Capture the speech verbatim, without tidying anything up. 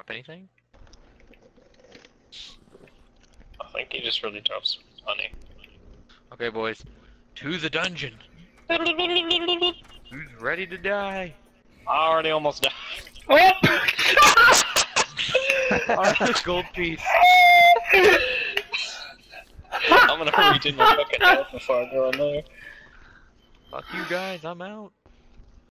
drop anything? I think he just really drops money. Okay, boys. To the dungeon! Who's ready to die? I already almost died. Oh! Alright, gold piece. I'm gonna regen my fucking health before I go in there. Fuck you guys, I'm out.